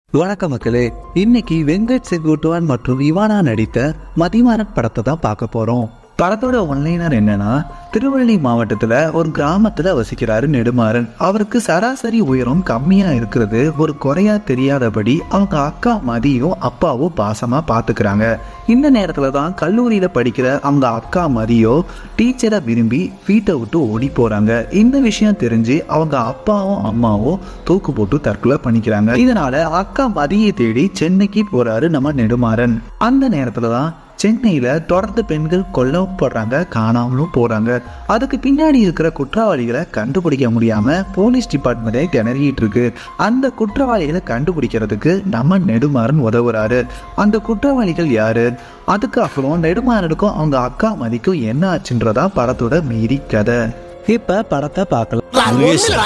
வணக்கம் மக்களே. இன்னைக்கு வெங்கட் செங்குட்டுவன் மற்றும் இவானா நடித்த மதிமாறன் படத்தை தான் பார்க்க போறோம். படத்தோட ஒன்லைனர் என்னன்னா, திருவள்ளி மாவட்டத்துல ஒரு கிராமத்துல வசிக்கிறாரு நெடுமாறன். அவருக்கு சராசரி உயரம் கம்மியா இருக்கிறது ஒரு குறையா தெரியாதபடி அவங்க அக்கா மதியும் அப்பாவும் பாசமா பாத்துக்கிறாங்க. இந்த நேரத்துல தான் கல்லூரியில படிக்கிற அவங்க அக்கா மதியோ டீச்சரை விரும்பி வீட்டை விட்டு ஓடி போறாங்க. இந்த விஷயம் தெரிஞ்சு அவங்க அப்பாவும் அம்மாவும் தூக்கு போட்டு தற்கொலை பண்ணிக்கிறாங்க. இதனால அக்கா மதியை தேடி சென்னைக்கு போறாரு நம்ம நெடுமாறன். அந்த நேரத்துலதான் சென்னையில தொடர்ந்து பெண்கள் கொல்லப்படுறாங்க, காணாமலும் போறாங்க. அதுக்கு பின்னாடி இருக்கிற குற்றவாளிகளை கண்டுபிடிக்க முடியாம போலீஸ் டிபார்ட்மெண்ட்டே திணறிட்டு இருக்கு. அந்த குற்றவாளிகளை கண்டுபிடிக்கிறதுக்கு நம்ம நெடுமாறன் உதவுறாரு. அந்த குற்றவாளிகள் யாரு, அதுக்கு அப்புறம் நெடுமாறனுக்கும் அவங்க அக்கா மதிக்கும் என்ன ஆச்சுன்றதா படத்தோட மீறி கதை. இப்ப படத்தை பார்க்கலாம்.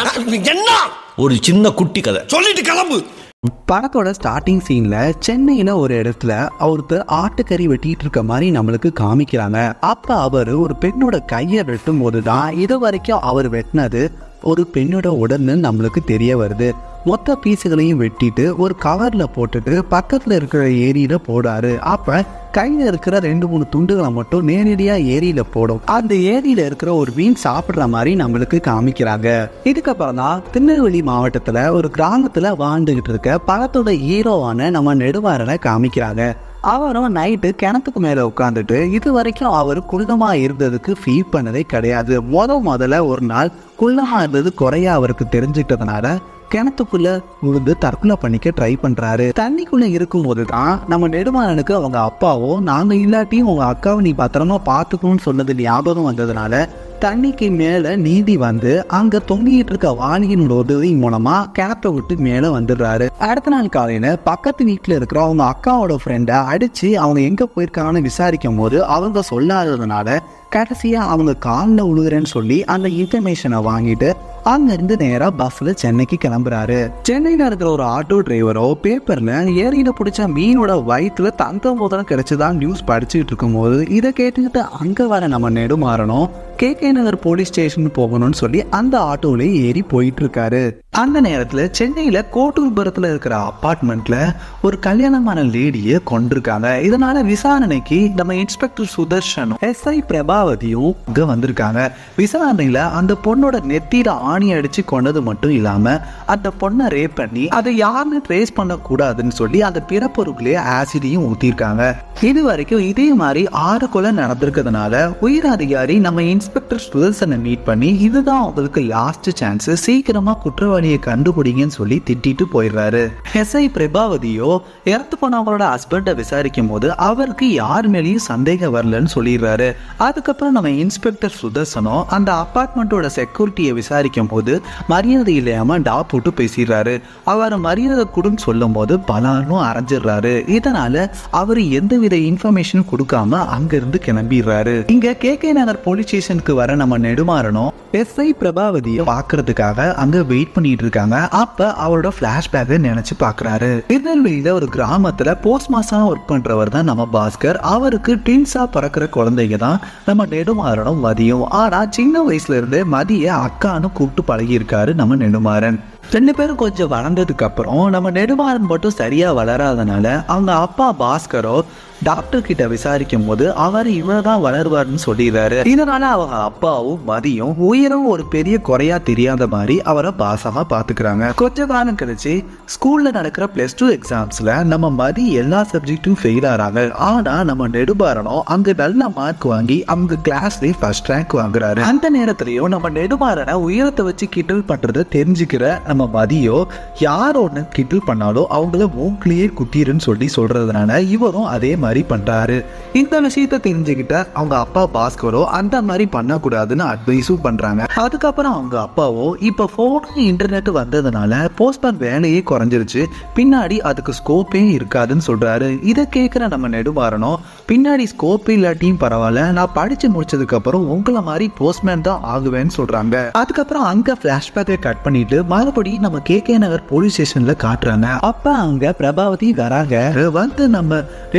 ஒரு சின்ன குட்டி கதை சொல்லிட்டு கிளம்பு. படத்தோட ஸ்டார்டிங் சீன்ல சென்னையில ஒரு இடத்துல ஒருத்தர் ஆட்டுக்கறி வெட்டிட்டு இருக்க மாதிரி நம்மளுக்கு காமிக்கிறாங்க. அப்ப அவரு ஒரு பெண்ணோட கையை வெட்டும் போதுதான் இது வரைக்கும் அவர் வெட்டினது ஒரு பெண்ணோட உடல்னு நம்மளுக்கு தெரிய வருது. மொத்த பீஸுகளையும் வெட்டிட்டு ஒரு கவர்ல போட்டுட்டு பக்கத்துல இருக்கிற ஏரியில போடாரு. அப்ப கையில இருக்கிற 2-3 துண்டுகளை மட்டும் நேரடியா ஏரியில போடும். அந்த ஏரியில இருக்கிற ஒரு மீன் சாப்பிடுற மாதிரி நம்மளுக்கு காமிக்கிறாங்க. இதுக்கப்புறம் தான் திருநெல்வேலி மாவட்டத்துல ஒரு கிராமத்துல வாழ்ந்துகிட்டு இருக்க படத்தோட ஹீரோவான நம்ம நெடுமாறனை காமிக்கிறாங்க. அவரும் நைட்டு கிணத்துக்கு மேல உட்காந்துட்டு இது வரைக்கும் அவர் குள்ளமா இருந்ததுக்கு ஃபீல் பண்ணதே கிடையாது. முதல்ல ஒரு நாள் குள்ளமா இருந்தது குறையா அவருக்கு தெரிஞ்சுக்கிட்டதுனால கிணத்துக்குள்ள விழுந்து தற்கொலை பண்ணிக்க ட்ரை பண்றாரு. தண்ணிக்குள்ள இருக்கும் போதுதான் நம்ம நெடுமாறனுக்கு அவங்க அப்பாவோ நாங்க இல்லாட்டியும் உங்க அக்காவை நீ பத்திரமா பாத்துக்கணும்னு சொன்னது ஞாபகம் வந்ததுனால தண்ணிக்கு மேல நீந்தி வந்து அங்க தொங்கிட்டு இருக்க வாணியினோட உதவி மூலமா கிணத்தை விட்டு மேல வந்துடுறாரு. அடுத்த நாள் காலையில பக்கத்து வீட்டுல இருக்கிற அவங்க அக்காவோட ஃப்ரெண்டை அடிச்சு அவங்க எங்க போயிருக்காங்கன்னு விசாரிக்கும் போது அவங்க சொல்லாததுனால கடைசியா அவங்க காலில் உழுகுறேன்னு சொல்லி அந்த இன்ஃபர்மேஷனை வாங்கிட்டு அங்கிருந்து நேரா பஸ்ல சென்னைக்கு கிளம்புறாரு. சென்னையில இருக்கிற ஒரு ஆட்டோ டிரைவரோ பேப்பர்ல ஏரியில பிடிச்ச மீனோட வயிற்றுல தங்க மோதிரம் கிடைச்சதான் நியூஸ் படிச்சுட்டு இருக்கும் போது இதை கேட்டுக்கிட்டு அங்க வர நம்ம நெடுமாறனும் KK நகர் போலீஸ் ஸ்டேஷன் போகணும்னு சொல்லி அந்த ஆட்டோல ஏறி போயிட்டு இருக்காரு. அந்த நேரத்துல சென்னையில கோட்டூர்புரத்துல இருக்கிற அபார்ட்மெண்ட்ல ஒரு கல்யாணமான லேடியை கொண்டிருக்காங்க. இதனால விசாரணைக்கு நம்ம இன்ஸ்பெக்டர் சுதர்ஷனும் SI பிரபாவதியும் இங்க வந்திருக்காங்க. விசாரணையில அந்த பொண்ணோட நெத்தியில ஆணி அடிச்சு கொண்டது மட்டும் இல்லாம அந்த பொண்ணை ரேப் பண்ணி அதை யாருன்னு ட்ரேஸ் பண்ண கூடாதுன்னு சொல்லி அந்த பிறப்பொருட்களே ஆசிடையும் ஊத்திருக்காங்க. இது வரைக்கும் இதே மாதிரி 6 கொலை நடந்திருக்கிறதுனால உயர் அதிகாரி நம்ம இன்ஸ்பெக்டர் சுதர்சனை மீட் பண்ணி இதுதான் உங்களுக்கு லாஸ்ட் சான்ஸ், சீக்கிரமா குற்றவாளியை கண்டுபிடிங்கன்னு சொல்லி திட்டிட்டு போயிடுறாரு. SI பிரபாவதியோ இறந்து போனவங்களோட ஹஸ்பண்டை விசாரிக்கும் போது அவருக்கு யார் மேலேயும் சந்தேகம் வரலன்னு சொல்லிடுறாரு. அதுக்கப்புறம் நம்ம இன்ஸ்பெக்டர் சுதர்சனோ அந்த அபார்ட்மெண்ட்டோட செக்யூரிட்டியை விசாரிக்கும் போது மரியாதை இல்லாம டா போட்டு பேசிடுறாரு. அவர் மரியாதை கொடுன்னு சொல்லும் போது பலாரும் அரைஞ்சிடுறாரு. இதனால அவரு எந்தவித இன்ஃபர்மேஷன் கொடுக்காம அங்கிருந்து கிளம்பிடுறாரு. இங்க KK நகர் போலீஸ் ஸ்டேஷனுக்கு வர நம்ம நெடுமாறனும் SI பிரபாவதியை பாக்குறதுக்காக அங்க வெயிட் பண்ணிட்டு இருக்காங்க. அப்ப அவரோட பிளாஷ்பேக்கை நினைச்சு பாக்குறாரு. திருநெல்வேலியில ஒரு கிராமத்துல போஸ்ட் மாஸ்டரா ஒர்க் பண்றவர் தான் நம்ம பாஸ்கர். அவருக்கு ட்வின்ஸா பிறக்கிற குழந்தைங்க தான் நம்ம நெடுமாறனும் மதியும். ஆனா சின்ன வயசுல இருந்து மதிய அக்கான்னு கூப்பிட்டு பழகி இருக்காரு நம்ம நெடுமாறன். 2 பேரும் கொஞ்சம் வளர்ந்ததுக்கு அப்புறம் நம்ம நெடுமாறன் மட்டும் சரியா வளராதனால அவங்க அப்பா பாஸ்கரோ டாக்டர் கிட்ட விசாரிக்கும் போது அவர் இவ்வளவுதான் வளருவார்னு சொல்லிடுறாரு. இதனால அவங்க அப்பாவும் மதியும் உயரம் ஒரு பெரிய குறையா தெரியாத மாதிரி அவரை பாசமா பாத்துக்கிறாங்க. கொஞ்ச காலம் கழிச்சு ஸ்கூல்ல நடக்கிற +2 எக்ஸாம்ஸ்ல நம்ம மதி எல்லா சப்ஜெக்டும் ஃபெயில் ஆறாங்க. ஆனா நம்ம நெடுமாறனும் அங்க நல்ல மார்க் வாங்கி அவங்க கிளாஸ்லயே ஃபர்ஸ்ட் ரேங்க் வாங்குறாரு. அந்த நேரத்திலயும் நம்ம நெடுமாறனை உயரத்தை வச்சு கிண்டல் பண்றதை தெரிஞ்சுக்கிற நம்ம மதியோ யார் ஒண்ணு கிண்டல் பண்ணாலும் அவங்கள மூக்கிலேயே குத்திருன்னு சொல்லி சொல்றதுனால இவரும் அதே மாதிரி பண்றாரு. இந்த விஷயத்தை தெரிஞ்சுக்கிட்ட அவங்க அப்பா பாஸ்கரோ அந்த மாதிரி பண்ணக்கூடாதுன்னு அட்வைஸும் பண்றாங்க. அதுக்கப்புறம் அவங்க அப்பாவோ இப்ப போன் இன்டர்நெட் வந்ததுனால போஸ்ட்மேன் வேலையே குறைஞ்சிருச்சு, பின்னாடி அதுக்கு ஸ்கோப்பே இருக்காதுன்னு சொல்றாரு. இதை கேட்கிற நம்ம நெடுமாறனோ பின்னாடி ஸ்கோப் இல்லாட்டியும் பரவாயில்ல, நான் படிச்சு முடிச்சதுக்கு அப்புறம் உங்களை மாதிரி போஸ்ட்மேன் தான் ஆகுவேன்னு சொல்றாங்க. அதுக்கப்புறம் அங்க பிளாஷ்பேக்கை கட் பண்ணிட்டு மறுபடியும் நம்ம KK நகர் போலீஸ் ஸ்டேஷன்ல காட்டுறாங்க. அப்ப அங்க பிரபாவதி வராங்க. வந்து நம்ம நெடுமாறன்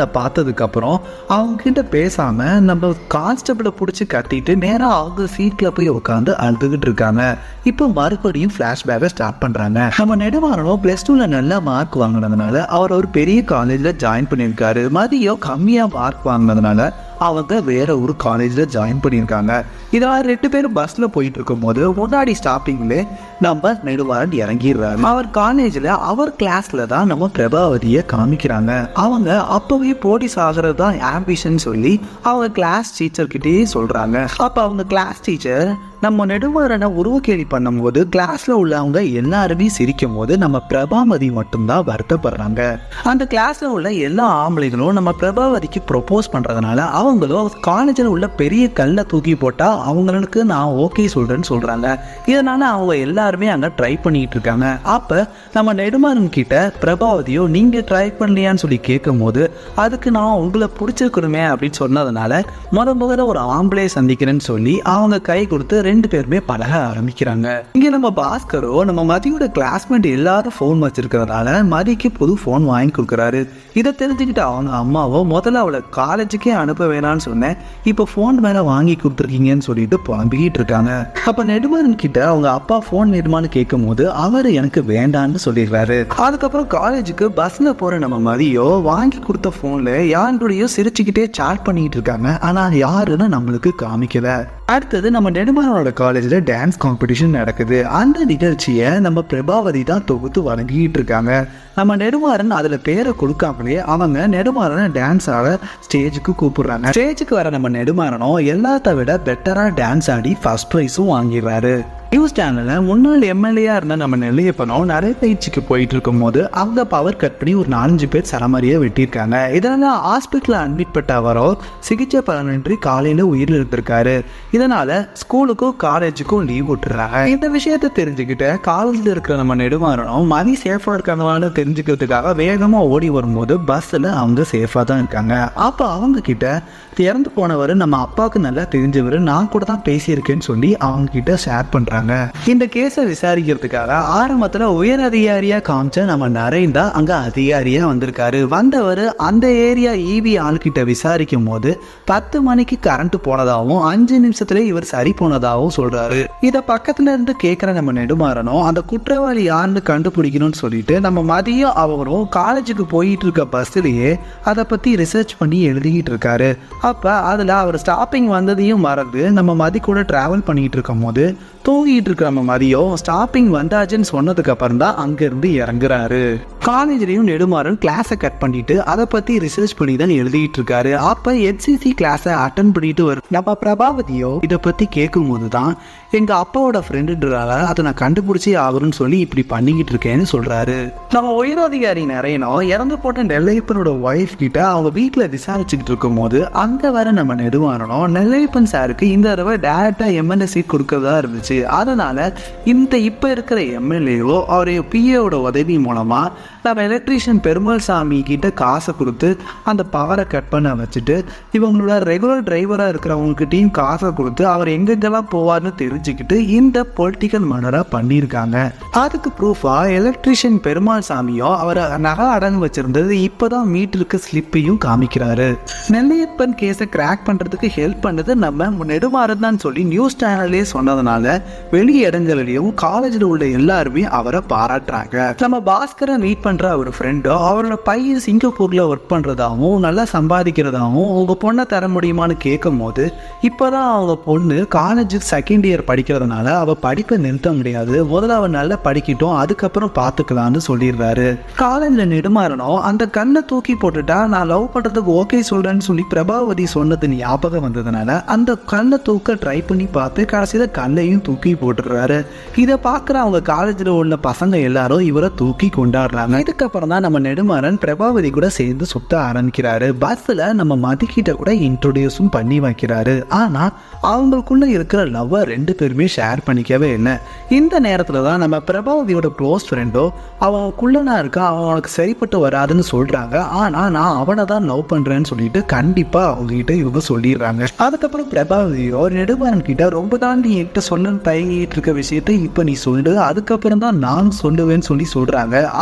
நெடுமாறனை பார்த்ததுக்கு அப்புறம் அவங்க கிட்ட பேசாம நம்ம கான்ஸ்டபிளை பிடிச்சி கட்டிட்டு நேரா அவங்க சீட்ல போய் உட்காந்து அழுதுகிட்டு இருக்காங்க. இப்போ மறுபடியும் பிளாஷ்பேக்கை ஸ்டார்ட் பண்றாங்க. நம்ம நெடுமாறனும் +2ல நல்ல மார்க் வாங்கினதுனால அவர் ஒரு பெரிய காலேஜ்ல ஜாயின் பண்ணியிருக்காரு. மதியம் கம்மியா மார்க் வாங்கினதுனால அவங்க வேற ஒரு காலேஜ்ல ஜாயின் பண்ணியிருக்காங்க. இதெல்லாம் 2 பேரும் பஸ்ல போயிட்டு இருக்கும் போது முன்னாடி ஸ்டாப்பிங்ல நம்ம நெடுமாறன் இறங்கிடுறாரு. அவர் காலேஜ்ல அவர் கிளாஸ்ல தான் நம்ம பிரபாவதியை காமிக்கிறாங்க. அவங்க அப்பவே போலீஸ் ஆகிறது தான் ஆம்பிஷன் சொல்லி அவங்க கிளாஸ் டீச்சர் கிட்டே சொல்றாங்க. அப்ப அவங்க கிளாஸ் டீச்சர் நம்ம நெடுமாறனை உருவக்கேலி பண்ணும்போது கிளாஸ்ல உள்ளவங்க எல்லாருமே சிரிக்கும் போது நம்ம பிரபாவதி மட்டும்தான் வருத்தப்படுறாங்க. அந்த கிளாஸ்ல உள்ள எல்லா ஆம்பளைகளும் நம்ம பிரபாவதிக்கு ப்ரொபோஸ் பண்றதுனால அவங்களும் காலேஜில் உள்ள பெரிய கல்லை தூக்கி போட்டா அவங்களுக்கு நான் ஓகே சொல்றேன்னு சொல்றாங்க. இதனால அவங்க எல்லாருமே அங்க ட்ரை பண்ணிட்டு இருக்காங்க. அப்ப நம்ம நெடுமாறன் கிட்ட பிரபாவதியோ நீங்க ட்ரை பண்ணலையான்னு சொல்லி கேட்கும் போது அதுக்கு நான் உங்களை பிடிச்சிருக்கணுமே அப்படின்னு சொன்னதுனால முதல்ல ஒரு ஆம்பளை சந்திக்கிறேன்னு சொல்லி அவங்க கை கொடுத்து 2 பேருமே பழக ஆரம்பிக்கிறாங்க. இங்க நம்ம பாஸ்கரோ நம்ம மதியோட கிளாஸ்மேட் எல்லாரும் போன் வச்சிருக்கிறதுனால மதிக்கு புது போன் வாங்கி கொடுக்குறாரு. இதை தெரிஞ்சுக்கிட்டு அவங்க அம்மாவோ முதல்ல அவளை காலேஜுக்கே அனுப்ப வேணான்னு சொன்னேன், இப்போ போன் மேல வாங்கி கொடுத்துருக்கீங்கன்னு சொல்லிட்டு புலம்பிக்கிட்டு இருக்காங்க. அப்ப நெடுமாறன் கிட்ட அவங்க அப்பா போன் வேணுமான்னு கேட்கும் போது அவரு எனக்கு வேண்டான்னு சொல்லிடுறாரு. அதுக்கப்புறம் காலேஜுக்கு பஸ்ல போற நம்ம மதியோ வாங்கி கொடுத்த போன்ல யாருடையோ சிரிச்சுக்கிட்டே சாட் பண்ணிட்டு இருக்காங்க. ஆனா யாருன்னு நம்மளுக்கு காமிக்கல. அடுத்தது நம்ம நெடுமாறனோட காலேஜ்ல டான்ஸ் காம்படிஷன் நடக்குது. அந்த நிகழ்ச்சியை நம்ம பிரபாவதி தான் தொகுத்து வழங்கிட்டு இருக்காங்க. நம்ம நெடுமாறன் அதுல பேரை கொடுக்காமலே அவங்க நெடுமாறனை டான்ஸ் ஆட ஸ்டேஜுக்கு கூப்பிடுறாங்க. ஸ்டேஜுக்கு வர நம்ம நெடுமாறனும் எல்லாத்த விட பெட்டரா டான்ஸ் ஆடி ஃபர்ஸ்ட் ப்ரைஸும் வாங்கிடுறாரு. நியூஸ் சேனல்ல முன்னாள் எம்எல்ஏயா இருந்த நம்ம நெல்லையப்பனும் நிறைய பயிற்சிக்கு போயிட்டு இருக்கும் போது அவங்க பவர் கட் பண்ணி ஒரு 4-5 பேர் சரமாரியா வெட்டியிருக்காங்க. இதனால ஹாஸ்பிட்டல் அட்மிட் பட்ட அவரோ சிகிச்சை பலனின்றி காலையில உயிரிழந்திருக்காரு. இதனால ஸ்கூலுக்கும் காலேஜுக்கும் லீவ் விட்டுறாங்க. இந்த விஷயத்த தெரிஞ்சுக்கிட்டு காலேஜ்ல இருக்கிற நம்ம நெடுமாறனும் மதி சேஃபா இருக்கிறதுனால தெரிஞ்சுக்கிறதுக்காக வேகமா ஓடி வரும்போது பஸ்ல அவங்க சேஃபா தான் இருக்காங்க. அப்ப அவங்க கிட்ட இறந்து போனவர் நம்ம அப்பாவுக்கு நல்லா தெரிஞ்சவர், நான் கூட தான் பேசியிருக்கேன்னு சொல்லி அவங்க கிட்ட ஷேர் பண்றாங்க. இந்த கேஸை விசாரிக்கிறதுக்காக ஆரம்பத்துல உயர் அதிகாரியா காமிச்ச நம்ம நரேன் தான் அங்க அதிகாரியா வந்திருக்காரு. வந்தவர் அந்த ஏரியா ஈவி ஆள்கிட்ட விசாரிக்கும் போது 10 மணிக்கு கரண்ட் போனதாகவும் 5 நிமிஷத்துல இவர் சரி போனதாகவும் சொல்றாரு. இத பக்கத்துல இருந்து கேட்கிற நம்ம நெடுமாறனும் அந்த குற்றவாளி யாருன்னு கண்டுபிடிக்கணும்னு சொல்லிட்டு நம்ம மதியம் அவரும் காலேஜுக்கு போயிட்டு இருக்க பஸ்லயே அதை பத்தி ரிசர்ச் பண்ணி எழுதிக்கிட்டு இருக்காரு. அப்ப அதுல அவர் ஸ்டாப்பிங் வந்ததையும் மறந்து நம்ம மதி கூட டிராவல் பண்ணிட்டு இருக்கும் போது தூங்கிட்டு இருக்கிற நம்ம மதியம் ஸ்டாப்பிங் வந்தாச்சுன்னு சொன்னதுக்கு அப்புறம் தான் அங்க இருந்து இறங்குறாரு. காலேஜ்லயும் நெடுமாறன் கிளாஸை கட் பண்ணிட்டு அதை பத்தி ரிசர்ச் பண்ணி தான் எழுதிட்டு இருக்காரு. அப்ப HCC கிளாஸை அட்டன் பண்ணிட்டு வரும் நம்ம பிரபாவதியோ இதை பத்தி கேட்கும் போதுதான் எங்க அப்பாவோட ஃப்ரெண்டுன்றால அதை நான் கண்டுபிடிச்சி ஆகணும்னு சொல்லி இப்படி பண்ணிக்கிட்டு இருக்கேன்னு சொல்றாரு. நம்ம உயரதிகாரி நரேனோ இறந்து போட்ட நெல்லையப்பனோட ஒய்ஃப் கிட்ட அவங்க வீட்டுல விசாரிச்சுக்கிட்டு இருக்கும் போது அங்க வர நம்ம நெடுமாறனும் நெல்லையப்பன் சாருக்கு இந்த தடவை டைரக்டா எம்எல்ஏ சீட் கொடுக்கறதா இருந்துச்சு. அதனால இந்த இப்ப இருக்கிற எம்எல்ஏவோ அவருடைய பிஏவோட உதவி மூலமா நம்ம எலக்ட்ரீஷியன் பெருமாள் சாமி கிட்ட காசை கொடுத்து அந்த பவரை கட் பண்ண வச்சுட்டு இவங்களோட ரெகுலர் டிரைவரா இருக்கிறவங்ககிட்டையும் காசை கொடுத்து அவர் எங்கெங்கெல்லாம் போவார்னு தெரிஞ்சுக்கிட்டு இந்த பொலிட்டிக்கல் மர்டரா பண்ணியிருக்காங்க. அதுக்கு ப்ரூஃபா எலக்ட்ரீஷியன் பெருமாள் சாமியோ அவரை நகை அடங்கு வச்சிருந்தது இப்பதான் மீட்டருக்கு ஸ்லிப்பையும் காமிக்கிறாரு. நெல்லையப்பன் கேஸை கிராக் பண்றதுக்கு ஹெல்ப் பண்ணது நம்ம நெடுமாறன் தான் சொல்லி நியூஸ் சேனல்லே சொன்னதுனால வெளி இடங்களிலையும் காலேஜில் உள்ள எல்லாருமே அவரை பாராட்டுறாங்க. நம்ம பாஸ்கரை மீட் பண்ற ஒரு ஃப்ரெண்டோ அவரோட பையன் சிங்கப்பூர்ல ஒர்க் பண்றதாகவும் நல்லா சம்பாதிக்கிறதாகவும் உங்க பொண்ணை தர முடியுமான்னு கேட்கும் போது இப்பதான் அவங்க பொண்ணு காலேஜ் செகண்ட் இயர் படிக்கிறதுனால அவ படிப்பை நிறுத்த முடியாது, முதல்ல அவ நல்லா படிக்கட்டும் அதுக்கப்புறம் பார்த்துக்கலான்னு சொல்லிடுறாரு. காலேஜ்ல நெடுமாறனும் அந்த கண்ணை தூக்கி போட்டுட்டா நான் லவ் பண்றதுக்கு ஓகே சொல்றேன்னு சொல்லி பிரபாவதி சொன்னது ஞாபகம் வந்ததுனால அந்த கண்ணை தூக்க ட்ரை பண்ணி பார்த்து கடைசியில கல்லையும் தூக்கி போட்டுடுறாரு. இதை பார்க்குற அவங்க காலேஜில் உள்ள பசங்க எல்லாரும் இவரை தூக்கி கொண்டாடுறாங்க. இதுக்கப்புறம் தான் நம்ம நெடுமாறன் பிரபாவதி கூட சேர்ந்து சுத்த ஆரம்பிக்கிறாரு. பஸ்ஸில் நம்ம மதிக்கிட்ட கூட இன்ட்ரோடியூஸும் பண்ணி வைக்கிறாரு. ஆனால் அவங்களுக்குள்ள இருக்கிற லவ்வை 2 பேருமே ஷேர் பண்ணிக்கவே இல்லை. இந்த நேரத்தில் தான் நம்ம பிரபாவதியோட க்ளோஸ் ஃப்ரெண்டோ அவனுக்குள்ளனா இருக்கா அவனுக்கு சரிப்பட்டு வராதுன்னு சொல்கிறாங்க. ஆனால் நான் அவனை தான் லவ் பண்ணுறேன்னு சொல்லிட்டு கண்டிப்பாக அவங்ககிட்ட இவங்க சொல்லிடுறாங்க. அதுக்கப்புறம் பிரபாவதியோ நெடுமாறன் கிட்ட ரொம்ப தான் நீ என்கிட்ட சொல்ல தயங்கிட்டு இருக்க விஷயத்த இப்போ நீ சொல்லு, அதுக்கப்புறம் தான் நான் சொல்லுவேன்னு சொல்லி சொல்கிறாங்க. ஆனால்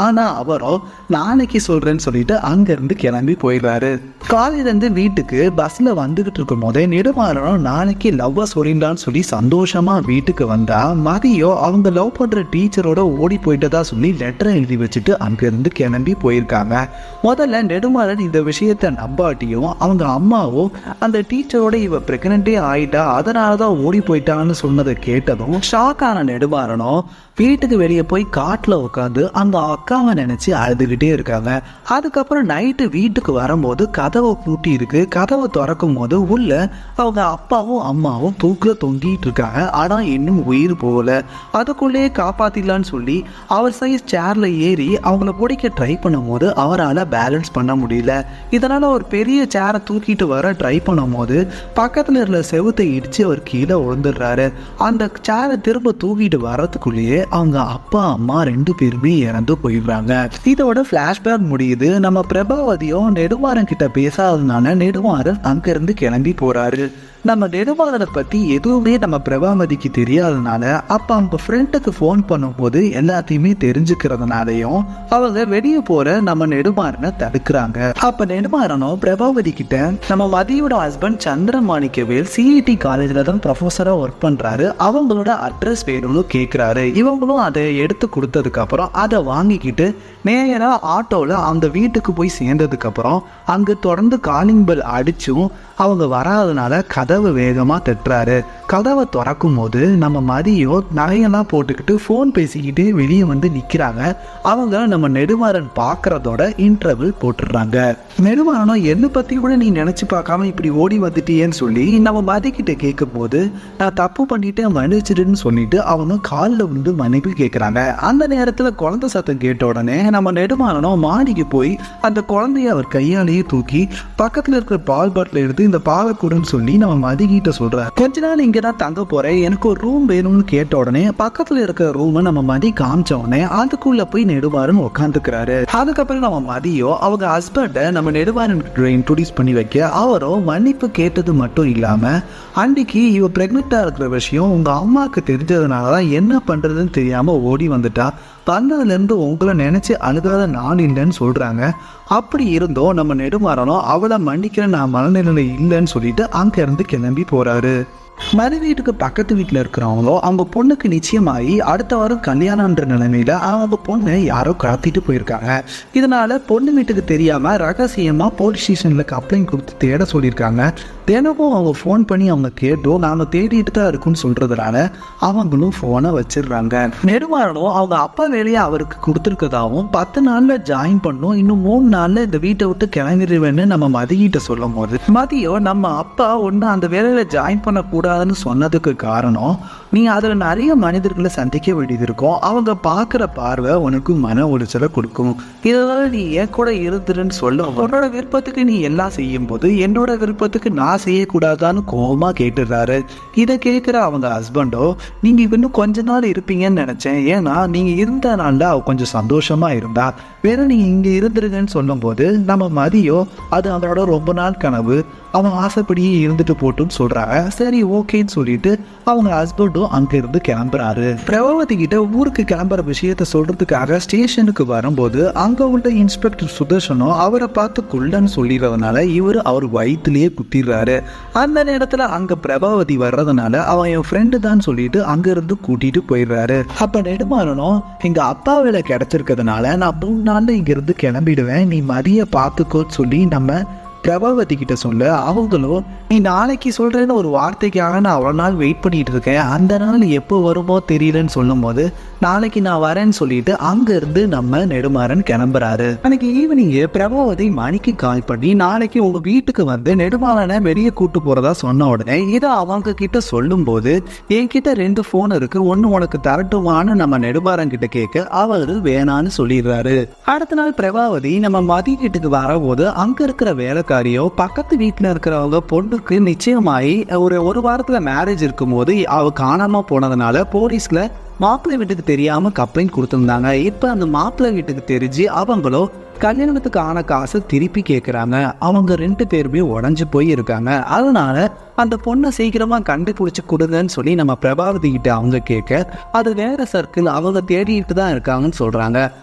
அவரும் நாளைக்கு சொல்றேன்னு சொல்லிட்டு அங்கிருந்து கிளம்பி போயிடுறாரு. காலையில இருந்து வீட்டுக்கு பஸ்ல வந்துகிட்டு இருக்கும் போதே நெடுமாறனும் நாளைக்கு லவ்வ சொல்லிடலான்னு சொல்லி சந்தோஷமா வீட்டுக்கு வந்தா மதியம் அவங்க லவ் பண்ற டீச்சரோட ஓடி போயிட்டதா சொல்லி லெட்டரை எழுதி வச்சுட்டு அங்கிருந்து கிளம்பி போயிருக்காங்க. முதல்ல நெடுமாறன் இந்த விஷயத்த நம்பாட்டியும் அவங்க அம்மாவும் அந்த டீச்சரோட இவ பிரெக்னென்ட்டே ஆயிட்டா அதனாலதான் ஓடி போயிட்டான்னு சொன்னதை கேட்டதும் ஷாக்கான நெடுமாறனும் வீட்டுக்கு வெளியே போய் காட்டில் உட்காந்து அந்த அக்காவை நினைச்சு அழுதுகிட்டே இருக்காங்க. அதுக்கப்புறம் நைட்டு வீட்டுக்கு வரும்போது கதவை பூட்டி இருக்கு. கதவை திறக்கும் போது உள்ள அவங்க அப்பாவும் அம்மாவும் தூக்கில் தொங்கிட்டு இருக்காங்க. ஆனா இன்னும் உயிர் போகல. அதுக்குள்ளேயே காப்பாத்திடலான்னு சொல்லி அவர் சைஸ் சேர்ல ஏறி அவங்கள பிடிக்க ட்ரை பண்ணும் போது அவரால் பேலன்ஸ் பண்ண முடியல. இதனால ஒரு பெரிய சேரை தூக்கிட்டு வர ட்ரை பண்ணும் போது பக்கத்துல இருந்த செவுத்தை இடிச்சு அவர் கீழே விழுந்துடுறாரு. அந்த சேரை திரும்ப தூக்கிட்டு வர்றதுக்குள்ளேயே அவங்க அப்பா அம்மா 2 பேருமே இறந்து போயிடுறாங்க. இதோட பிளாஷ்பேக் முடியுது. நம்ம பிரபாவதியும் நெடுமாறன் கிட்ட பேசாததுனால நெடுமாறன் அங்கிருந்து கிளம்பி போறாரு. நம்ம நெடுமாறனை பற்றி எதுவுமே நம்ம பிரபாவதிக்கு தெரியாதனால அப்போ அவங்க ஃப்ரெண்டுக்கு ஃபோன் பண்ணும்போது எல்லாத்தையுமே தெரிஞ்சுக்கிறதுனாலையும் அவங்க வெளியே போகிற நம்ம நெடுமாறனை தடுக்கிறாங்க. அப்போ நெடுமாறனும் பிரபாவதி கிட்ட நம்ம மதியோட ஹஸ்பண்ட் சந்திரமாணிக்கவேல் சிஇடி காலேஜில் தான் ப்ரொஃபஸராக ஒர்க் பண்ணுறாரு, அவங்களோட அட்ரஸ் வேணும்னு கேட்குறாரு. இவங்களும் அதை எடுத்து கொடுத்ததுக்கப்புறம் அதை வாங்கிக்கிட்டு நேராக ஆட்டோவில் அந்த வீட்டுக்கு போய் சேர்ந்ததுக்கப்புறம் அங்கே தொடர்ந்து காலிங் பெல் அடிச்சும் அவங்க வராதனால கதவை வேகமாக தட்டுறாரு. கதவை திறக்கும் போது நம்ம மதியோ நகையெல்லாம் போட்டுக்கிட்டு ஃபோன் பேசிக்கிட்டு வெளியே வந்து நிற்கிறாங்க. அவங்க நம்ம நெடுமாறன் பார்க்குறதோட இன்டர்வல் போட்டுடுறாங்க. நெடுமாறனும் என்னை பற்றி கூட நீ நினச்சி பார்க்காம இப்படி ஓடி வந்துட்டியேன்னு சொல்லி நம்ம மதிக்கிட்ட கேட்கும் போது நான் தப்பு பண்ணிட்டு மன்னிச்சிடுன்னு சொல்லிட்டு அவங்க காலில் வந்து மன்னிப்பு கேட்குறாங்க. அந்த நேரத்தில் குழந்தை சத்தம் கேட்ட உடனே நம்ம நெடுமாறனும் மாடிக்கு போய் அந்த குழந்தைய அவர் கையாலேயே தூக்கி பக்கத்தில் இருக்கிற பால் பாட்டில் எடுத்து இந்த பாலை கூடன்னு சொல்லி நம்ம மதிக்கிட்ட சொல்றாரு. கொஞ்ச நாள் இங்கே தான் தங்க போறேன், எனக்கு ஒரு ரூம் வேணும்னு கேட்ட உடனே பக்கத்தில் இருக்கிற ரூமை நம்ம மதி காமிச்ச உடனே அதுக்குள்ள போய் நெடுமாறன் உட்காந்துக்கிறாரு. அதுக்கப்புறம் நம்ம மதியோ அவங்க ஹஸ்பண்டை நம்ம நெடுமாறன் இன்ட்ரோடியூஸ் பண்ணி வைக்க அவரும் மன்னிப்பு கேட்டது மட்டும் இல்லாம அன்னைக்கு இவ பிரெக்னெண்டா இருக்கிற விஷயம் உங்க அம்மாவுக்கு தெரிஞ்சதுனாலதான் என்ன பண்றதுன்னு தெரியாம ஓடி வந்துட்டா, வந்ததுலேருந்து உங்களை நினைச்சு அழுகாத நான் இல்லைன்னு சொல்றாங்க. அப்படி இருந்தோம் நம்ம நெடுமாறனும் அவளை மன்னிக்கிற நான் மனநிலை இல்லைன்னு சொல்லிட்டு அங்க இருந்து கிளம்பி போறாரு. மறு வீட்டுக்கு பக்கத்து வீட்டில் இருக்கிறவங்களோ அவங்க பொண்ணுக்கு நிச்சயமாகி அடுத்த வாரம் கல்யாணம்ன்ற நிலைமையில அவங்க பொண்ணு யாரோ கடத்திட்டு போயிருக்காங்க. இதனால பொண்ணு வீட்டுக்கு தெரியாம ரகசியமா போலீஸ் ஸ்டேஷன்ல கம்ப்ளைண்ட் கொடுத்து தேட சொல்லியிருக்காங்க. தினமும் அவங்க ஃபோன் பண்ணி அவங்க கேட்டோம் நாங்கள் தேடிட்டு தான் இருக்குன்னு சொல்றதுனால அவங்களும் ஃபோனை வச்சிடுறாங்க. நெடுமாறனும் அவங்க அப்பா வேலையை அவருக்கு கொடுத்துருக்கதாகவும் 10 நாள்ல ஜாயின் பண்ணும், இன்னும் 3 நாள்ல இந்த வீட்டை விட்டு கிளம்பிடுவேன்னு நம்ம மதியிட்ட சொல்லும் போது மதியோ நம்ம அப்பா ஒன்று அந்த வேலையில ஜாயின் பண்ணக்கூடாதுன்னு சொன்னதுக்கு காரணம் நீ அதில் நிறைய மனிதர்களை சந்திக்க வேண்டியது இருக்கும், அவங்க பார்க்குற பார்வை உனக்கு மன உளைச்சலை கொடுக்கும், இதனால நீ என் கூட இருந்துருன்னு சொல்ல உன்னோட விருப்பத்துக்கு நீ எல்லாம் செய்யும் போது என்னோட விருப்பத்துக்கு நான் செய்யக்கூடாதான்னு கோபமா கேட்டுடுறாரு. இதை கேட்குற அவங்க ஹஸ்பண்டோ நீங்க இன்னும் கொஞ்ச நாள் இருப்பீங்கன்னு நினைச்சேன், ஏன்னா நீங்க இருந்த நாள்ல அவ கொஞ்சம் சந்தோஷமா இருந்தா, வேற நீங்க இங்க இருந்துருங்கன்னு சொல்லும் போது நம்ம மதியோ அது அவரோட ரொம்ப நாள் கனவு, அவன் ஆசைப்படியே இருந்துட்டு போட்டுன்னு சொல்றாங்க. சரி ஓகேன்னு சொல்லிட்டு அவங்க ஹஸ்பண்டும் அங்க இருந்து கிளம்புறாரு. பிரபாவதி கிட்ட ஊருக்கு கிளம்புற விஷயத்த சொல்றதுக்காக ஸ்டேஷனுக்கு வரும்போது அங்க உள்ள இன்ஸ்பெக்டர் சுதர்ஷனும் அவரை பார்த்து குள்ளன்னு சொல்லிடுறதுனால இவர் அவர் வயிற்றுலயே குத்திடுறாரு. அந்த நேரத்துல அங்க பிரபாவதி வர்றதுனால அவன் என் ஃப்ரெண்டு தான் சொல்லிட்டு அங்க இருந்து கூட்டிட்டு போயிடுறாரு. அப்ப நெடுமாறனும் எங்க அப்பா வேலை கிடைச்சிருக்கிறதுனால நான் 3 நாள்ல இங்க இருந்து கிளம்பிடுவேன், நீ மதிய பார்த்துக்கோன்னு சொல்லி நம்ம பிரபாவதி கிட்ட சொல்ல அவங்களும் நீ நாளைக்கு சொல்றேன்னு ஒரு வார்த்தைக்காக நான் அவ்வளோ நாள் வெயிட் பண்ணிட்டு இருக்கேன், அந்த நாள் எப்போ வருமோ தெரியலன்னு சொல்லும் போது நாளைக்கு நான் வரேன்னு சொல்லிட்டு அங்க இருந்து நம்ம நெடுமாறன் கிளம்புறாரு. அன்னைக்கு ஈவினிங் பிரபாவதி மணிக்கு கால் பண்ணி நாளைக்கு உங்க வீட்டுக்கு வந்து நெடுமாறனை வெளியே கூட்டு போறதா சொன்ன உடனே இதை அவங்க கிட்ட சொல்லும் போது என்கிட்ட 2 ஃபோன் இருக்கு, ஒன்னு உனக்கு தரட்டுமான்னு நம்ம நெடுமாறன் கிட்ட கேட்க அவரு வேணான்னு சொல்லிடுறாரு. அடுத்த நாள் பிரபாவதி நம்ம மதி வீட்டுக்கு வரும்போது அங்க இருக்கிற வேலைக்காரியோ பக்கத்து வீட்டுல இருக்கிறவங்க பொண்ணுக்கு நிச்சயமாயி ஒரு வாரத்துல மேரேஜ் இருக்கும்போது அவ காணாம போனதுனால போலீஸ்ல மாப்பிள்ளை வீட்டுக்கு தெரியாம கம்ப்ளைண்ட் கொடுத்திருந்தாங்க. இப்ப அந்த மாப்பிள்ளை வீட்டுக்கு தெரிஞ்சு அவங்களோ கல்யாணத்துக்கு ஆன காசு திருப்பி கேட்குறாங்க. அவங்க 2 பேருமே உடஞ்சு போய் இருக்காங்க. அதனால அந்த பொண்ணை சீக்கிரமா கண்டுபிடிச்சு கொடுங்கன்னு சொல்லி நம்ம பிரபாவதி கிட்ட அவங்க கேட்க அது வேற சர்க்கிள் அவங்க தேடிட்டு தான் இருக்காங்கன்னு சொல்றாங்க.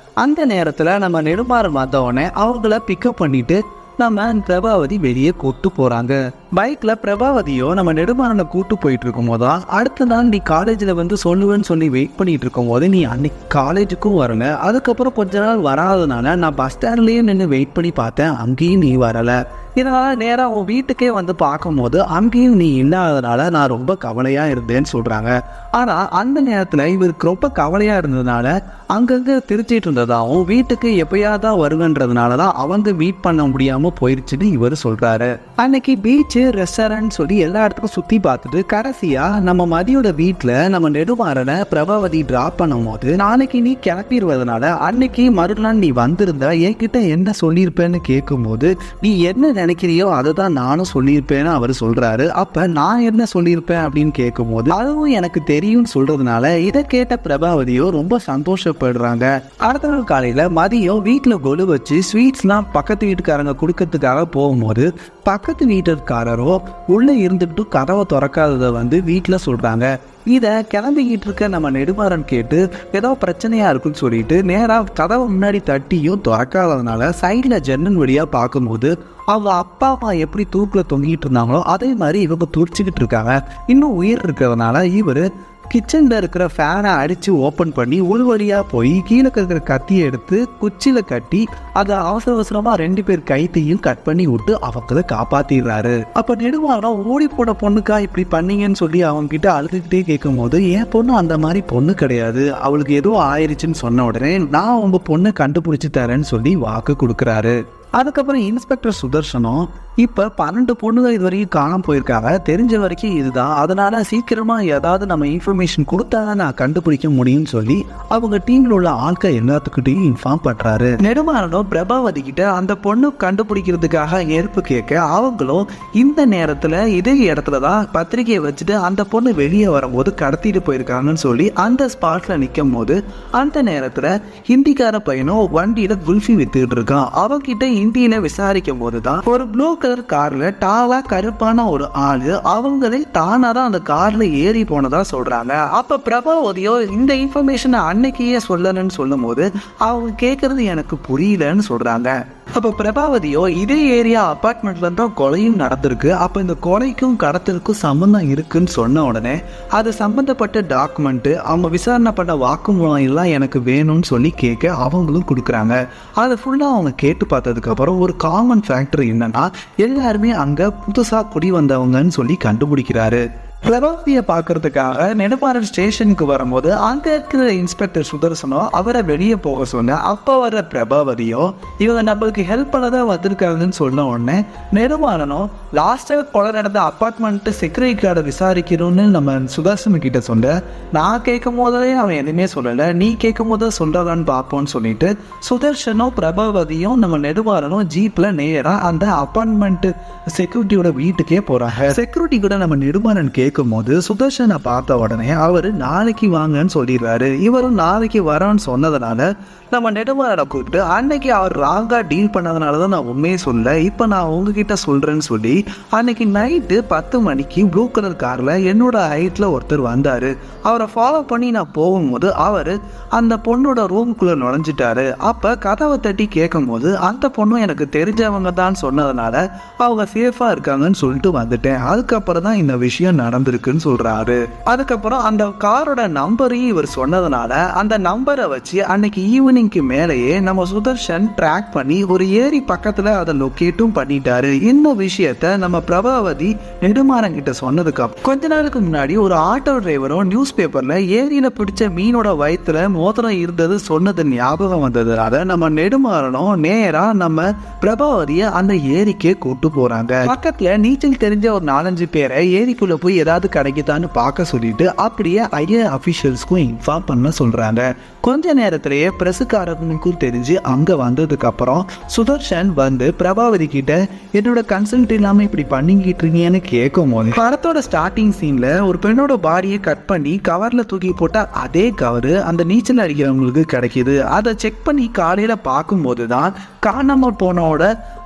அந்த நேரத்துல நம்ம நெடுமாறன் வந்தவொடனே அவங்கள பிக்கப் பண்ணிட்டு நம்ம பிரபாவதி வெளியே கூட்டு போறாங்க. பைக்ல பிரபாவதியோ நம்ம நெடுமாறனை கூட்டு போயிட்டு இருக்கும் போதுதான் அடுத்த நாள் நீ காலேஜில் வந்து சொல்லுவேன்னு சொல்லி வெயிட் பண்ணிட்டு இருக்கும் போது நீ அன்னைக்கு காலேஜுக்கும் வரல. அதுக்கப்புறம் கொஞ்ச நாள் வராதனால நான் பஸ் ஸ்டாண்ட்லயே நின்று வெயிட் பண்ணி பார்த்தேன், அங்கேயும் நீ வரல. இதனால நேராக உன் வீட்டுக்கே வந்து பார்க்கும்போது அங்கேயும் நீ இல்லாதனால நான் ரொம்ப கவலையா இருந்தேன்னு சொல்றாங்க. ஆனா அந்த நேரத்துல இவருக்கு ரொம்ப கவலையா இருந்ததுனால அங்கங்க திருச்சிட்டு இருந்ததாகவும் வீட்டுக்கு எப்பயாதான் வருவன்றதுனாலதான் அவங்க மீட் பண்ண முடியாம போயிருச்சுன்னு இவர் சொல்றாரு. அன்னைக்கு பீச்சு ரெஸ்டாரண்ட் சொல்லி எல்லா இடத்துக்கும் சுத்தி பார்த்துட்டு கடைசியா நம்ம மதியோட வீட்டுல நம்ம நெடுமாறனை பிரபாவதி டிராப் பண்ணும் போது நாளைக்கு நீ கிளப்பிடுவதனால அன்னைக்கு மறுநாள் நீ வந்திருந்த என்கிட்ட என்ன சொல்லியிருப்பேன்னு கேட்கும் போது நீ என்ன நினைக்கிறியோ அதை தான் நானும் சொல்லியிருப்பேன்னு அவர் சொல்றாரு. அப்ப நான் என்ன சொல்லியிருப்பேன் அப்படின்னு கேட்கும் போது அதுவும் எனக்கு தெரியும் சொல்றதுனால இதை கேட்ட பிரபாவதியோ ரொம்ப சந்தோஷப்படுறாங்க. அடுத்த நாள் காலையில மதியம் வீட்டுல கொலு வச்சு ஸ்வீட்ஸ்லாம் பக்கத்து வீட்டுக்காரங்க கொடுக்கறதுக்காக போகும்போது பக்கத்து வீட்டுக்காரரோ உள்ள இருந்துட்டு கதவை திறக்காததை வந்து வீட்டுல சொல்றாங்க. இதை கிளம்பிக்கிட்டு இருக்க நம்ம நெடுமாறன் கேட்டு ஏதோ பிரச்சனையா இருக்குன்னு சொல்லிட்டு நேரா கதவை முன்னாடி தட்டியும் திறக்காததுனால சைட்ல ஜன்னல் வழியா பார்க்கும்போது அவங்க அப்பா அம்மா எப்படி தூக்குல தொங்கிட்டு இருந்தாங்களோ அதே மாதிரி இவங்க துடிச்சுக்கிட்டு இருக்காங்க. இன்னும் உயிர் இருக்கிறதுனால இவர் கிச்சனில் இருக்கிற ஃபேனை அடித்து ஓப்பன் பண்ணி உள் வழியாக போய் கீழே இருக்கிற கத்தியை எடுத்து குச்சியில் கட்டி அதை அவசர அவசரமாக 2 பேர் கைத்தையும் கட் பண்ணி விட்டு அவங்கள காப்பாற்றிடுறாரு. அப்போ நெடுமாறன் ஓடி போன பொண்ணுக்கா இப்படி பண்ணீங்கன்னு சொல்லி அவங்க கிட்ட அழுதுகிட்டே கேட்கும் போது என் பொண்ணு அந்த மாதிரி பொண்ணு கிடையாது, அவளுக்கு ஏதோ ஆயிடுச்சுன்னு சொன்ன உடனே நான் உங்கள் பொண்ணை கண்டுபிடிச்சி தரேன்னு சொல்லி வாக்கு கொடுக்குறாரு. அதுக்கப்புறம் இன்ஸ்பெக்டர் சுதர்சனம் இப்போ 12 பொண்ணுகள் இது வரைக்கும் காணாம போயிருக்காங்க, தெரிஞ்ச வரைக்கும் இதுதான், அதனால சீக்கிரமா ஏதாவது நம்ம இன்ஃபர்மேஷன் கொடுத்தா நான் கண்டுபிடிக்க முடியும்னு சொல்லி அவங்க டீம்ல உள்ள ஆட்கள் எல்லாத்துக்கிட்டையும் இன்ஃபார்ம் பண்றாரு. நெடுமாறனும் பிரபாவதி கிட்ட அந்த பொண்ணு கண்டுபிடிக்கிறதுக்காக ஏற்பு கேட்க அவங்களும் இந்த நேரத்துல இதே இடத்துல தான் பத்திரிகையை வச்சுட்டு அந்த பொண்ணு வெளியே வரும்போது கடத்திட்டு போயிருக்காங்கன்னு சொல்லி அந்த ஸ்பாட்ல நிற்கும் போது அந்த நேரத்துல ஹிந்திக்கார பையனும் வண்டியில குல்ஃபி வித்துக்கிட்டு இருக்கான். அவங்கிட்ட ஹிந்தியில விசாரிக்கும் போதுதான் ஒரு ப்ளூ கலர் கார்ல டாவா கருப்பான ஒரு ஆளு அவங்களே தானாதான் அந்த கார்ல ஏறி போனதா சொல்றாங்க. அப்ப பிரபாவதியோ இந்த இன்ஃபர்மேஷன் அன்னைக்கே சொல்லணும்னு சொல்லும் போது அவங்க கேட்கறது எனக்கு புரியலன்னு சொல்றாங்க. அப்ப பிரபாவதியோ இதே ஏரியா அபார்ட்மெண்ட்ல தான் கொலையும் நடந்திருக்கு, அப்ப இந்த கொலைக்கும் கடத்தலுக்கும் சம்பந்தம் இருக்குன்னு சொன்ன உடனே அது சம்பந்தப்பட்ட டாக்குமெண்ட் அவங்க விசாரணை பண்ண வாக்குமூலம் எல்லாம் எனக்கு வேணும்னு சொல்லி கேட்க அவங்களும் கொடுக்குறாங்க. அதை ஃபுல்லா அவங்க கேட்டு பார்த்ததுக்கு அப்புறம் ஒரு காமன் ஃபேக்டர் என்னன்னா எல்லாருமே அங்க புதுசா குடி வந்தவங்கன்னு சொல்லி கண்டுபிடிக்கிறாரு. பிரபாவதியை பார்க்கறதுக்காக நெடுமாறன் ஸ்டேஷனுக்கு வரும்போது அங்க இருக்கிற இன்ஸ்பெக்டர் சுதர்சனோ அவரை வெளியே போக சொன்ன அப்ப வர பிரபாவதியோ இவங்க நம்மளுக்கு ஹெல்ப் பண்ணதான் வந்திருக்காங்கன்னு சொன்ன உடனே நெடுமாறனோ லாஸ்டா கொலை நடந்த அப்பார்ட்மெண்ட் செக்யூரிட்டி கார்டை விசாரிக்கணும்னு நம்ம சுதர்சன் கிட்ட சொன்ன. நான் கேட்கும் போதே அவன் எதுவுமே சொல்லல, நீ கேட்கும் போது சொல்றதான்னு பார்ப்போம்னு சொல்லிட்டு சுதர்சனும் பிரபாவதியும் நம்ம நெடுமாறனும் ஜீப்ல நேரா அந்த அப்பார்ட்மெண்ட் செக்யூரிட்டியோட வீட்டுக்கே போறாங்க. செக்யூரிட்டி கூட நம்ம நெடுமாறன் கேட்கும் போது சுதர்சனை பார்த்த உடனே அவரு நாளைக்கு வாங்கன்னு சொல்லிடுறாரு. இவரும் நாளைக்கு வரான்னு சொன்னதுனால நம்ம நெடுமாறனை கூப்பிட்டு அன்னைக்கு அவர் ராங்கா டீல் பண்ணதுனாலதான் நான் உண்மையை சொல்ல, இப்ப நான் உங்ககிட்ட சொல்றேன்னு சொல்லி அன்னைக்கு நைட்டு 10 மணிக்கு ப்ளூ கலர் கார்ல என்னோட ஹைட்ல ஒருத்தர் வந்தாரு. அவரை ஃபாலோ பண்ணி நான் போகும்போது அவரு அந்த பொண்ணோட ரூமுக்குள்ள நுழைஞ்சிட்டாரு. அப்ப கதவை தட்டி கேட்கும் போது அந்த பொண்ணும் எனக்கு தெரிஞ்சவங்க தான் சொன்னதுனால அவங்க சேஃபா இருக்காங்கன்னு சொல்லிட்டு வந்துட்டேன். அதுக்கப்புறம் தான் இந்த விஷயம் நடந்திருக்குன்னு சொல்றாரு. அதுக்கப்புறம் அந்த காரோட நம்பரையும் இவர் சொன்னதுனால அந்த நம்பரை வச்சு அன்னைக்கு ஈவினிங்க்கு மேலேயே நம்ம சுதர்சன் ட்ராக் பண்ணி ஒரு ஏரி பக்கத்துல அதை லொக்கேட்டும் பண்ணிட்டாரு. இந்த விஷயத்த நம்ம பிரபாவதி நெடுமாறன் கிட்ட சொன்னதுக்கு அப்புறம் கொஞ்ச நாளுக்கு முன்னாடி ஒரு ஆட்டோ டிரைவரும் நியூஸ் பேப்பர்ல ஏரியில பிடிச்ச மீனோட வயிற்றுல மோதிரம் இருந்தது சொன்னது ஞாபகம் வந்ததுனால நம்ம நெடுமாறனும் நேரா நம்ம பிரபாவதியை அந்த ஏரிக்கே கூட்டு போறாங்க. பக்கத்துல நீச்சல் தெரிஞ்ச ஒரு 4-5 பேரை ஏரிக்குள்ள போய் ஏதாவது கிடைக்குதான்னு பார்க்க சொல்லிட்டு அப்படியே ஐஏஎஸ் அபிஷியல்ஸ்க்கும் இன்ஃபார்ம் பண்ண சொல்றாங்க. கொஞ்ச நேரத்திலேயே பிரசுக்காரனுக்கும் தெரிஞ்சு அங்க வந்ததுக்கு அப்புறம் சுதர்சன் வந்து பிரபாவதி கிட்ட என்னோட கன்சல்ட் இல்லாம இப்படி பண்ணிக்கிட்டு இருக்கீங்கன்னு கேட்கும் போது படத்தோட ஸ்டார்டிங் சீன்ல ஒரு பெண்ணோட பாடியை கட் பண்ணி கவர்ல தூக்கி போட்டா அதே கவர் அந்த நீச்சல் அடிக்கிறவங்களுக்கு கிடைக்குது. அதை செக் பண்ணி காலையில பார்க்கும் போதுதான் காணாம போனோட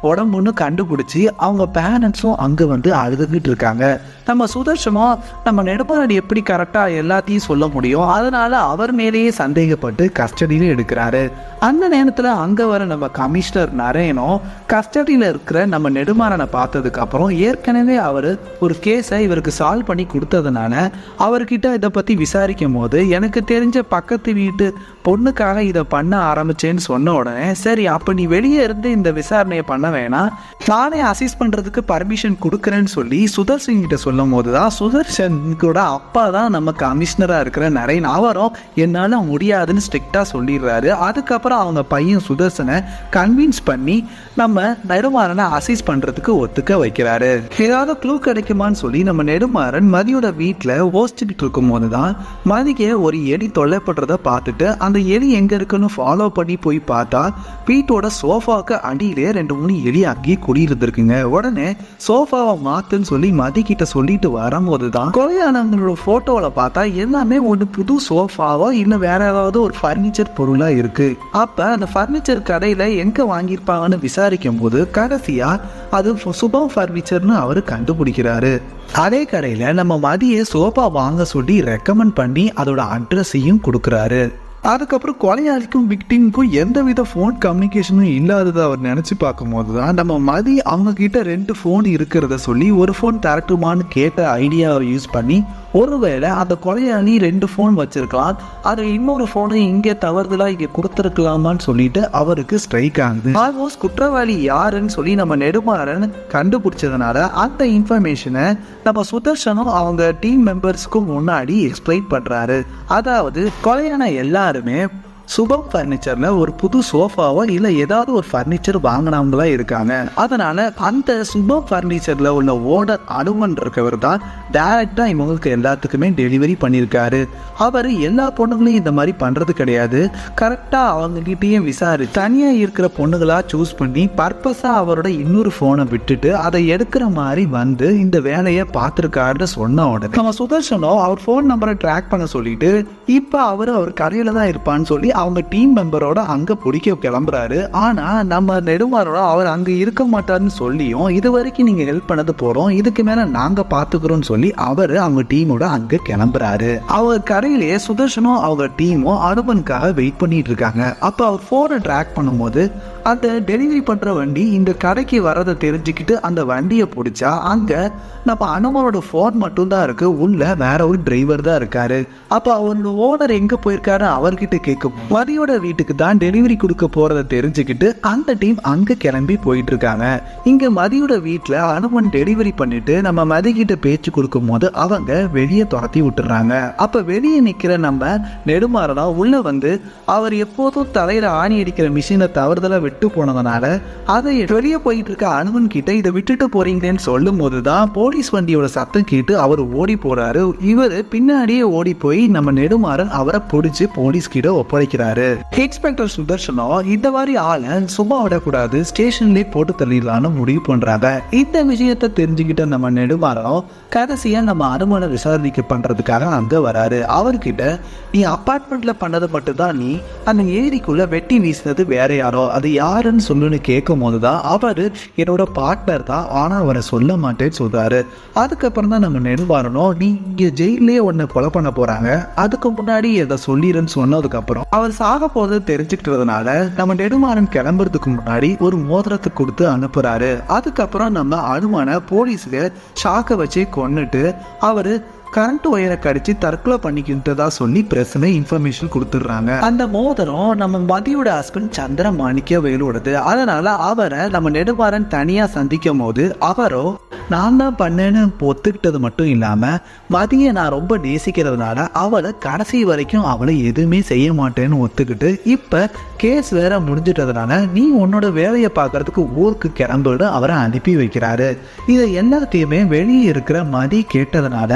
உடம்புன்னு கண்டுபிடிச்சி அவங்க பேரண்ட்ஸும் அங்கே வந்து அழுதுகிட்டு இருக்காங்க. நம்ம சுதர்ஷனும் நம்ம நெடுமாறன் எப்படி கரெக்டாக எல்லாத்தையும் சொல்ல முடியும், அதனால அவர் மேலேயே சந்தேகப்பட்டு கஸ்டடியில் எடுக்கிறாரு. அந்த நேரத்தில் அங்கே வர நம்ம கமிஷனர் நரேனும் கஸ்டடியில் இருக்கிற நம்ம நெடுமாறனை பார்த்ததுக்கப்புறம் ஏற்கனவே அவர் ஒரு கேஸை இவருக்கு சால்வ் பண்ணி கொடுத்ததுனால அவர்கிட்ட இதை பற்றி விசாரிக்கும் போது எனக்கு தெரிஞ்ச பக்கத்து வீட்டு பொண்ணுக்காக இதை பண்ண ஆரம்பிச்சேன்னு சொன்ன உடனே, சரி அப்போ நீ வெளியே இருந்து இந்த விசாரணையை பண்ண வேணாம், நானே அசிஸ்ட் பண்ணுறதுக்கு பர்மிஷன் கொடுக்குறேன்னு சொல்லி சுதர்ஷன் கிட்ட சொல்லும் போது தான் சுதர்ஷன் கூட அப்பா தான் நம்ம கமிஷனராக இருக்கிற நரேன் அவரும் என்னால் முடியாதுன்னு ஸ்ட்ரிக்டாக சொல்லிடுறாரு. அதுக்கப்புறம் அவங்க பையன் சுதர்ஷனை கன்வின்ஸ் பண்ணி நம்ம நெடுமாறனை அசிஸ்ட் பண்ணுறதுக்கு ஒத்துக்க வைக்கிறாரு. ஏதாவது க்ளூ கிடைக்குமான்னு சொல்லி நம்ம நெடுமாறன் மதியோட வீட்டில் ஓசிச்சுக்கிட்டு இருக்கும் போது தான் மதிக்கு ஒரு எலி தொல்லைப்படுறத பார்த்துட்டு அந்த எலி எங்கே இருக்குன்னு ஃபாலோ பண்ணி போய் பார்த்தா வீட்டோட சோஃபாவுக்கு அடியிலே 2-3 எலி அங்கேயே குடியிருந்துருக்குங்க. உடனே சோஃபாவை மாத்துன்னு சொல்லி மதிக்கிட்ட சொல்லிட்டு வரும்போது தான் கொலையானவங்களோட ஃபோட்டோவில் பார்த்தா எல்லாமே ஒரு புது சோஃபாவோ இல்லை வேற ஏதாவது ஒரு ஃபர்னிச்சர் பொருளாக இருக்கு. அப்போ அந்த ஃபர்னிச்சர் கடையில் எங்கே வாங்கியிருப்பாங்கன்னு விசாரிக்கும் போது கடைசியாக அது சுபம் ஃபர்னிச்சர்னு அவர் கண்டுபிடிக்கிறாரு. அதே கடையில் நம்ம மதியை சோஃபா வாங்க சொல்லி ரெக்கமெண்ட் பண்ணி அதோட அட்ரஸையும் கொடுக்குறாரு. அதுக்கப்புறம் கொலையாளிக்கும் விக்டிமுக்கும் எந்தவித ஃபோன் கம்யூனிகேஷனும் இல்லாததை அவர் நினச்சி பார்க்கும்போது தான் நம்ம மதி அவங்க கிட்ட 2 ஃபோன் இருக்கிறத சொல்லி ஒரு ஃபோன் தரட்டுமான்னு கேட்ட ஐடியாவை யூஸ் பண்ணி ஒருவேளை அந்த கொலையாளி 2 ஃபோன் வச்சிருக்கலாம், அது இன்னொரு ஃபோனை இங்கே தவறுதலா இங்கே கொடுத்துருக்கலாமான்னு சொல்லிட்டு அவருக்கு ஸ்ட்ரைக் ஆகுது. ஆல்மோஸ்ட் குற்றவாளி யாருன்னு சொல்லி நம்ம நெடுமாறன் கண்டுபிடிச்சதுனால அந்த இன்ஃபர்மேஷனை நம்ம சுதர்ஷனும் அவங்க டீம் மெம்பர்ஸ்க்கும் முன்னாடி எக்ஸ்பிளைன் பண்றாரு. அதாவது கொலையான எல்லாருமே சுபம் ஃபர்னிச்சர்ல ஒரு புது சோஃபாவோ இல்லை ஏதாவது ஒரு ஃபர்னிச்சர் வாங்கினவங்களா இருக்காங்க. அதனால அந்த சுபம் ஃபர்னிச்சர்ல உள்ள ஓனர் அனுமன் இருக்கவர் தான் டைரக்டா இவங்களுக்கு எல்லாத்துக்குமே டெலிவரி பண்ணியிருக்காரு. அவர் எல்லா பொண்ணுங்களையும் இந்த மாதிரி பண்றது கிடையாது. கரெக்டா அவங்க கிட்டேயும் விசாரி தனியா இருக்கிற பொண்ணுங்களா சூஸ் பண்ணி பர்பஸா அவரோட இன்னொரு போனை விட்டுட்டு அதை எடுக்கிற மாதிரி வந்து இந்த வேலையை பார்த்துருக்காருன்னு சொன்ன உடனே நம்ம சுதர்ஷனோ அவர் ஃபோன் நம்பரை ட்ராக் பண்ண சொல்லிட்டு இப்போ அவர் கரையில தான் இருப்பான்னு சொல்லி அவங்க டீம் மெம்பரோட அங்க பிடிக்க கிளம்புறாரு. ஆனா நம்ம நெடுமாறனோட அவர் அங்க இருக்க மாட்டாருன்னு சொல்லியும் இது வரைக்கும் நீங்க ஹெல்ப் பண்ணது போறோம், இதுக்கு மேல நாங்க பாத்துக்கிறோம்னு சொல்லி அவர் அவங்க டீமோட அங்க கிளம்புறாரு. அவங்க கரையிலேயே சுதர்ஷனும் அவங்க டீமும் அனுமனுக்காக வெயிட் பண்ணிட்டு இருக்காங்க. அப்ப அவர் போனை ட்ராக் பண்ணும்போது அந்த டெலிவரி பண்ற வண்டி இந்த கடைக்கு வரதை தெரிஞ்சுக்கிட்டு அந்த வண்டியை பிடிச்சா அங்க நம்ம அனுமனோட போன் மட்டும் தான் இருக்கு, உள்ள வேற ஒரு டிரைவர் தான் இருக்காரு. அப்ப அவரோட ஓனர் எங்க போயிருக்காரு அவர்கிட்ட கேட்கும் மதியோட வீட்டுக்கு தான் டெலிவரி கொடுக்க போறதை தெரிஞ்சுக்கிட்டு அந்த டீம் அங்க கிளம்பி போயிட்டு இருக்காங்க. இங்க மதியோட வீட்டுல அனுமன் டெலிவரி பண்ணிட்டு நம்ம மதி கிட்ட பேச்சு கொடுக்கும் போது அவங்க வெளியே துரத்தி விட்டுறாங்க. அப்ப வெளியே நிக்கிற நம்ம நெடுமாறனா உள்ள வந்து அவர் எப்போதும் தலையில ஆணி அடிக்கிற மிஷினை தவறுதலா விட்டு போனதுனால அதை வெளியே போயிட்டு இருக்க அனுமன் கிட்ட இதை விட்டுட்டு போறீங்களேன்னு சொல்லும் போதுதான் போலீஸ் வண்டியோட சத்தம் கேட்டு அவர் ஓடி போறாரு. இவர் பின்னாடியே ஓடி போய் நம்ம நெடுமாறன் அவரை பிடிச்சு போலீஸ் கிட்ட ஒப்படைக்கிறாரு. இன்ஸ்பெக்டர் சுதர்ஷனோ இந்த மாதிரி ஆளை சும்மா விடக்கூடாது, ஸ்டேஷன்லயே போட்டு தள்ளிடலான்னு முடிவு பண்றாங்க. இந்த விஷயத்தை தெரிஞ்சுக்கிட்ட நம்ம நெடுமாறனோ கடைசியா நம்ம அனுமனை விசாரணைக்கு பண்றதுக்காக அங்க வராரு. அவர்கிட்ட நீ அபார்ட்மெண்ட்ல பண்ணது மட்டும்தான், நீ அந்த ஏரிக்குள்ள வெட்டி வீசினது வேற யாரோ, அது யாருன்னு சொல்லுன்னு கேட்கும் போதுதான் அவரு என்னோட பார்ட்னர் தான், ஆனா அவரை சொல்ல மாட்டேன்னு சொல்றாரு. அதுக்கப்புறம் தான் நம்ம நெடுமாறனோ நீ இங்க ஜெயிலே உன்னை கொலை பண்ண போறாங்க, அதுக்கு முன்னாடி எதை சொல்லிடுன்னு சொன்னதுக்கு அப்புறம் அவர் சாக போறது தெரிஞ்சுக்கிட்டதுனால நம்ம நெடுமாறன் கிளம்புறதுக்கு முன்னாடி ஒரு மோதிரத்தை கொடுத்து அனுப்புறாரு. அதுக்கப்புறம் நம்ம அனுமனை போலீஸ்ல ஷாக்க வச்சு கொன்னுட்டு அவரு கரண்ட் ஒயரை கடிச்சு தற்கொலை பண்ணிக்கிட்டதா சொல்லி பிரச்சனை இன்ஃபர்மேஷன் கொடுத்துடுறாங்க. அந்த மோதிரம் நம்ம மதியோட ஹஸ்பண்ட் சந்திர மாணிக்கவேலோடது. அதனால அவரை நம்ம நெடுமாறன் தனியா சந்திக்கும் போது அவரோ நான் தான் பண்ணேன்னு ஒத்துக்கிட்டது மட்டும் இல்லாம மதியை நான் ரொம்ப நேசிக்கிறதுனால அவளை கடைசி வரைக்கும் அவளை எதுவுமே செய்ய மாட்டேன்னு ஒத்துக்கிட்டு இப்ப கேஸ் வேற முடிஞ்சிட்டதுனால நீ உன்னோட வேலையை பார்க்கறதுக்கு ஊருக்கு கிளம்புன்னு அவரை அனுப்பி வைக்கிறாரு. இதை எல்லாத்தையுமே வெளியே இருக்கிற மதி கேட்டதுனால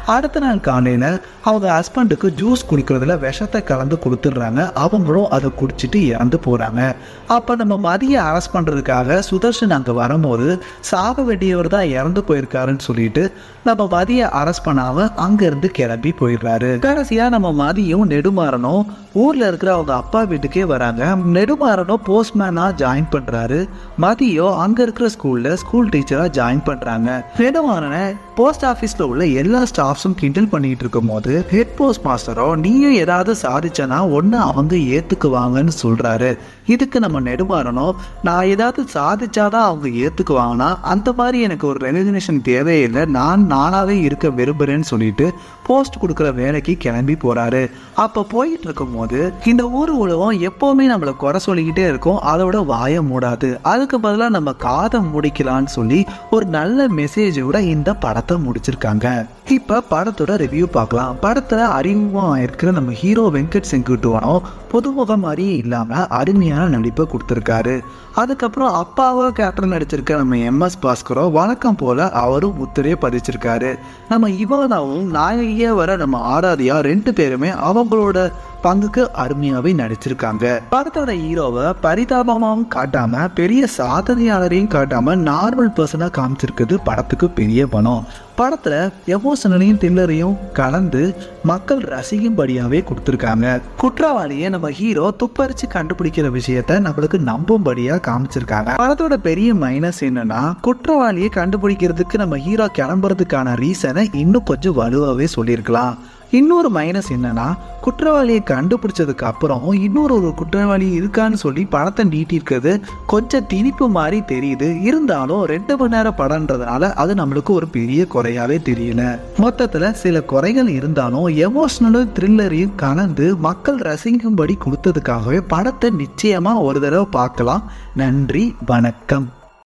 அடுத்த நாள் காலையில அவங்க ஹஸ்பண்டுக்கு ஜூஸ் குடிக்கிறதுல விஷத்தை கலந்து கொடுத்துடுறாங்க. அவங்களும் அதை குடிச்சிட்டு இறந்து போறாங்க. அப்ப நம்ம மதிய அரெஸ்ட் பண்றதுக்காக சுதர்ஷன் அங்க வரும்போது சாக வேண்டியவர் தான் இறந்து போயிருக்காருன்னு சொல்லிட்டு நம்ம மதிய அரெஸ்ட் பண்ணாம அங்க இருந்து கிளம்பி போயிடுறாரு. கடைசியா நம்ம மதியம் நெடுமாறனும் ஊர்ல இருக்கிற அவங்க அப்பா வீட்டுக்கே வராங்க. நெடுமாறனும் போஸ்ட்மேனா ஜாயின் பண்றாரு. மதியம் அங்க இருக்கிற ஸ்கூல் டீச்சரா ஜாயின் பண்றாங்க. நெடுமாறனை போஸ்ட் ஆஃபீஸ்ல உள்ள எல்லா ஸ்டாஃப்ஸும் கிண்டல் பண்ணிட்டு இருக்கும் போது ஹெட் போஸ்ட் மாஸ்டரோ நீயும் ஏதாவது சாதிச்சனா ஒன்னு அவங்க ஏத்துக்குவாங்கன்னு சொல்றாரு. இதுக்கு நம்ம நெடுமாறனும் நான் ஏதாவது சாதிச்சாதான் அவங்க ஏத்துக்குவாங்கன்னா அந்த மாதிரி எனக்கு ஒரு ரெகக்னிஷன் தேவையில்லை, நானாவே இருக்க விரும்புறேன்னு சொல்லிட்டு போஸ்ட் கொடுக்குற வேலைக்கு கிளம்பி போறாரு. அப்ப போயிட்டு இருக்கும் போது இந்த ஊர் உலகம் எப்பவுமே நம்மளை குறை சொல்லிக்கிட்டே இருக்கும், அதோட வாய மூடாது, அதுக்கு பதிலாக நம்ம காதை முடிக்கலான்னு சொல்லி ஒரு நல்ல மெசேஜோட இந்த படத்தை முடிச்சிருக்காங்க. இப்ப படத்தோட ரிவ்யூ பார்க்கலாம். படத்துல அறிமுகம் இருக்கிற நம்ம ஹீரோ வெங்கட் செங்குட்டுவனும் பொதுமுக மாதிரியே இல்லாம அருமையான நடிப்பை கொடுத்திருக்காரு. அதுக்கப்புறம் அப்பாவா கேப்டன் நடிச்சிருக்க நம்ம MS பாஸ்கரோ வழக்கம் போல அவரும் முத்திரையை பதிச்சிருக்காரு. நம்ம இவானாவும் நாயகியா வர நம்ம ஆராதியா 2 பேருமே அவங்களோட பங்குக்கு அருமையாவே நடிச்சிருக்காங்க. படத்தோட ஹீரோவை பரிதாபமாகவும் காட்டாம பெரிய சாதனையாளரையும் காட்டாம நார்மல் பர்சனா காமிச்சிருக்குது படத்துக்கு பெரிய பணம். படத்துல எமோஷனலையும் த்ரில்லரையும் கலந்து மக்கள் ரசிக்கும்படியாவே கொடுத்துருக்காங்க. குற்றவாளியை நம்ம ஹீரோ துப்பறிச்சு கண்டுபிடிக்கிற விஷயத்த நம்மளுக்கு நம்பும்படியா காமிச்சிருக்காங்க. படத்தோட பெரிய மைனஸ் என்னன்னா குற்றவாளியை கண்டுபிடிக்கிறதுக்கு நம்ம ஹீரோ கிளம்புறதுக்கான ரீசனை இன்னும் கொஞ்சம் வலுவாவே சொல்லியிருக்கலாம். இன்னொரு மைனஸ் என்னன்னா குற்றவாளியை கண்டுபிடிச்சதுக்கு அப்புறம் இன்னொரு குற்றவாளி இருக்கான்னு சொல்லி படத்தை நீட்டிருக்கிறது கொஞ்சம் திணிப்பு மாதிரி தெரியுது. இருந்தாலும் 2 மணி நேரம் படம்ன்றதுனால அது நம்மளுக்கு ஒரு பெரிய குறையாவே தெரியல. மொத்தத்துல சில குறைகள் இருந்தாலும் எமோஷனலும் த்ரில்லரையும் கலந்து மக்கள் ரசிக்கும்படி கொடுத்ததுக்காகவே படத்தை நிச்சயமா ஒரு தடவை பார்க்கலாம். நன்றி, வணக்கம்.